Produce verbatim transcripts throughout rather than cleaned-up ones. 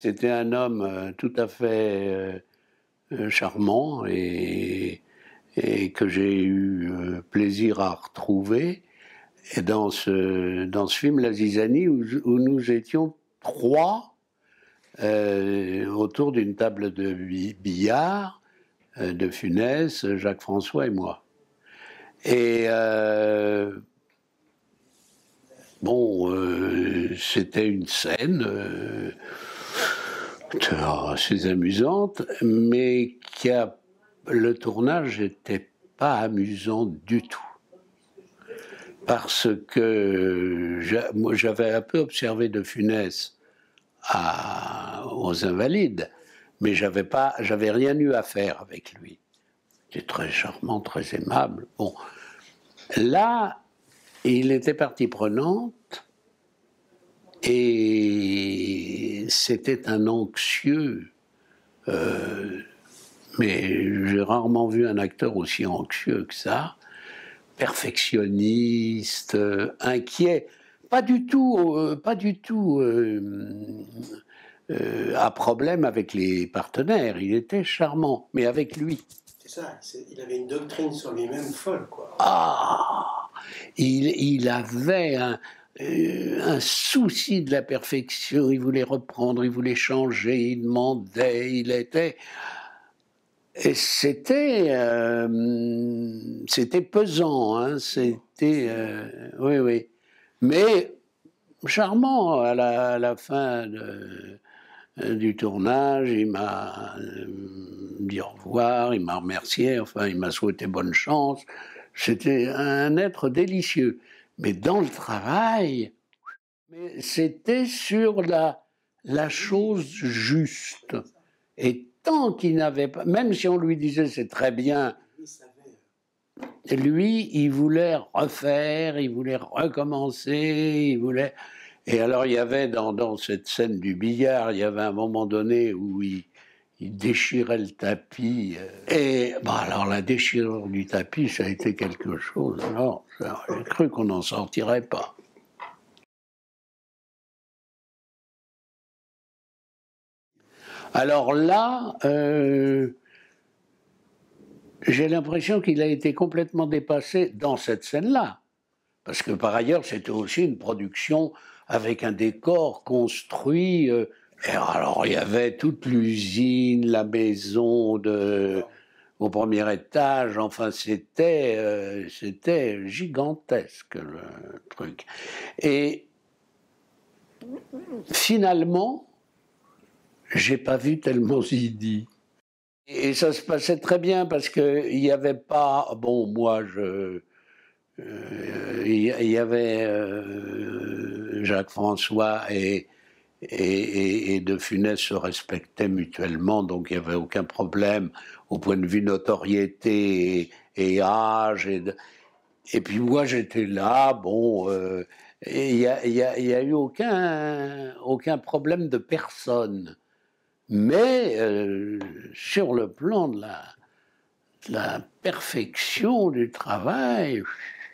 C'était un homme euh, tout à fait euh, euh, charmant et, et que j'ai eu euh, plaisir à retrouver. Et dans ce, dans ce film, La Zizanie, où, où nous étions trois euh, autour d'une table de billard, euh, de Funès, Jacques-François et moi. Et euh, bon, euh, c'était une scène euh, assez amusante, mais qui a, le tournage n'était pas amusant du tout. Parce que moi j'avais un peu observé de Funès à, aux Invalides, mais j'avais pas, j'avais rien eu à faire avec lui. Il était très charmant, très aimable. Bon, là, il était partie prenante et c'était un anxieux. Euh, mais j'ai rarement vu un acteur aussi anxieux que ça. Perfectionniste, euh, inquiet, pas du tout, euh, pas du tout euh, euh, à problème avec les partenaires. Il était charmant, mais avec lui. C'est ça, il avait une doctrine sur lui-même folle, quoi. Ah, il, il avait un, euh, un souci de la perfection. Il voulait reprendre, il voulait changer, il demandait, il était. Et c'était, euh, c'était pesant, hein, c'était, euh, oui, oui, mais charmant à la, à la fin de, du tournage. Il m'a euh, dit au revoir, il m'a remercié, enfin, il m'a souhaité bonne chance. C'était un être délicieux, mais dans le travail, mais c'était sur la, la chose juste. Et tant qu'il n'avait pas, même si on lui disait c'est très bien, lui, il voulait refaire, il voulait recommencer, il voulait. Et alors, il y avait dans, dans cette scène du billard, il y avait un moment donné où il, il déchirait le tapis. Et bah, alors, la déchirure du tapis, ça a été quelque chose. Alors, j'ai cru qu'on n'en sortirait pas. Alors là, euh, j'ai l'impression qu'il a été complètement dépassé dans cette scène-là. Parce que par ailleurs, c'était aussi une production avec un décor construit. Euh, et alors, il y avait toute l'usine, la maison de, au premier étage. Enfin, c'était, euh, c'était gigantesque, le truc. Et finalement, j'ai pas vu tellement Zidi. Et ça se passait très bien parce qu'il n'y avait pas. Bon, moi, je. Euh, il y avait euh, Jacques-François et, et, et De Funès se respectaient mutuellement, donc il n'y avait aucun problème au point de vue notoriété et, et âge. Et, de, et puis moi j'étais là, bon, euh, il n'y a, y a, y a eu aucun, aucun problème de personne. Mais euh, sur le plan de la, de la perfection du travail,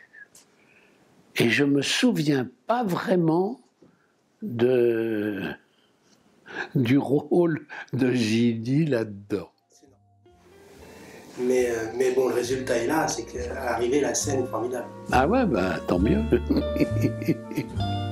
et je ne me souviens pas vraiment de, du rôle de Zidi là-dedans. Mais, euh, mais bon, le résultat est là, c'est qu'à l'arrivée, la scène est formidable. Ah ouais, bah tant mieux.